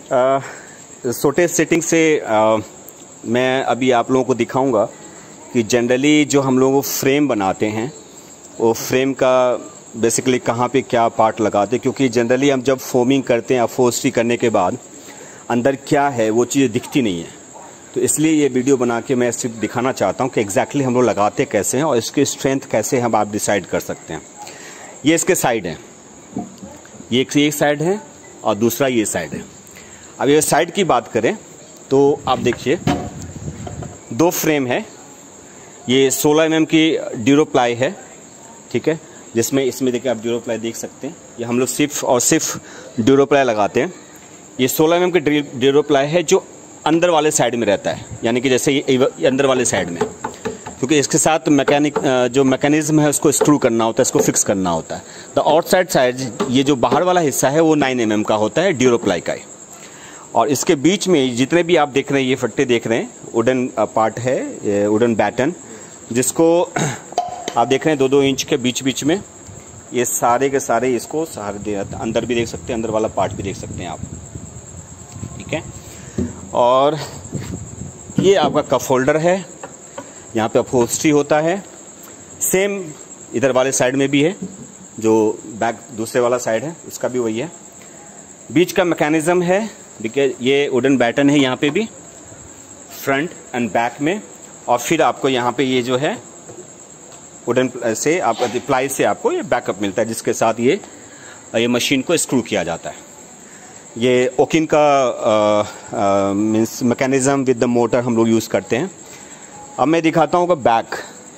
छोटे सेटिंग से मैं अभी आप लोगों को दिखाऊंगा कि जनरली जो हम लोग फ्रेम बनाते हैं वो फ्रेम का बेसिकली कहाँ पे क्या पार्ट लगाते हैं, क्योंकि जनरली हम जब फोमिंग करते हैं अपहोल्स्ट्री करने के बाद अंदर क्या है वो चीज़ दिखती नहीं है। तो इसलिए ये वीडियो बना के मैं सिर्फ दिखाना चाहता हूँ कि एग्जैक्टली हम लोग लगाते कैसे हैं और इसकी स्ट्रेंथ कैसे हम आप डिसाइड कर सकते हैं। ये इसके साइड है, ये एक साइड है और दूसरा ये साइड है। अब ये साइड की बात करें तो आप देखिए दो फ्रेम है। ये 16 mm की ड्यूरो प्लाई है, ठीक है, जिसमें इसमें देखिए आप ड्यूरो प्लाई देख सकते हैं। ये हम लोग सिर्फ और सिर्फ ड्यूरो प्लाई लगाते हैं। ये 16 mm की ड्यूरो प्लाई है जो अंदर वाले साइड में रहता है, यानी कि जैसे ये अंदर वाले साइड में, क्योंकि इसके साथ जो मैकेनिज्म है उसको स्क्रू करना होता है, इसको फिक्स करना होता है। द आउटसाइड साइड, ये जो बाहर वाला हिस्सा है वो 9 mm का होता है ड्यूरो प्लाई का। और इसके बीच में जितने भी आप देख रहे हैं, ये फट्टे देख रहे हैं, वुडन पार्ट है, वुडन बैटन, जिसको आप देख रहे हैं 2-2 इंच के बीच में ये सारे के सारे इसको सहारे दे रहा था। अंदर भी देख सकते हैं, अंदर वाला पार्ट भी देख सकते हैं आप, ठीक है। और ये आपका कप होल्डर है, यहाँ पे अपहोल्स्ट्री होता है। सेम इधर वाले साइड में भी है, जो बैक दूसरे वाला साइड है उसका भी वही है। बीच का मैकेनिज्म है, देखिए ये वुडन बैटन है यहाँ पे भी, फ्रंट एंड बैक में। और फिर आपको यहाँ पे ये जो है वुडन से आप प्लाई से आपको ये बैकअप मिलता है, जिसके साथ ये मशीन को स्क्रू किया जाता है। ये ओकिन का means mechanism with the motor हम लोग यूज़ करते हैं। अब मैं दिखाता हूँ कि बैक,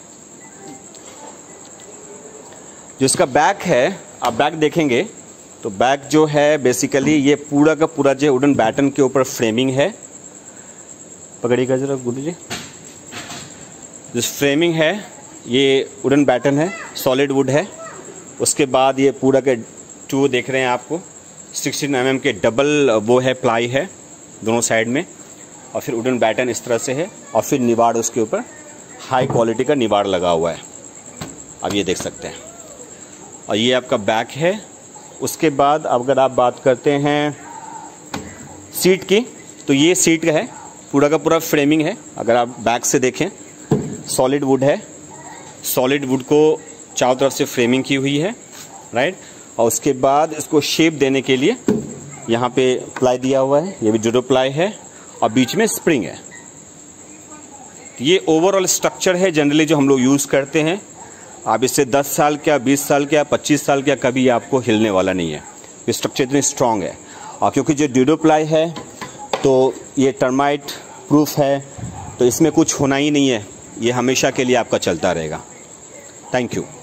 जो इसका बैक है, आप बैक देखेंगे तो बैक जो है बेसिकली ये पूरा का पूरा जो वुडन बैटन के ऊपर फ्रेमिंग है। पकड़िएगा जरा गुरु जी, जो फ्रेमिंग है ये वुडन बैटन है, सॉलिड वुड है। उसके बाद ये पूरा के टू देख रहे हैं आपको 16 mm के डबल वो है, प्लाई है दोनों साइड में। और फिर वुडन बैटन इस तरह से है, और फिर निवाड़ उसके ऊपर हाई क्वालिटी का निवाड़ लगा हुआ है, अब ये देख सकते हैं। और ये आपका बैक है। उसके बाद अगर आप बात करते हैं सीट की, तो ये सीट का है, पूरा का पूरा फ्रेमिंग है। अगर आप बैक से देखें सॉलिड वुड है, सॉलिड वुड को चारों तरफ से फ्रेमिंग की हुई है, राइट। और उसके बाद इसको शेप देने के लिए यहाँ पे प्लाई दिया हुआ है, ये भी ड्यूरो प्लाई है, और बीच में स्प्रिंग है। ये ओवरऑल स्ट्रक्चर है जनरली जो हम लोग यूज़ करते हैं। आप इससे 10 साल क्या, 20 साल क्या, 25 साल क्या, कभी आपको हिलने वाला नहीं है। ये स्ट्रक्चर इतनी स्ट्रांग है। और क्योंकि जो ड्यूरो प्लाई है तो ये टर्माइट प्रूफ है, तो इसमें कुछ होना ही नहीं है, ये हमेशा के लिए आपका चलता रहेगा। Thank you.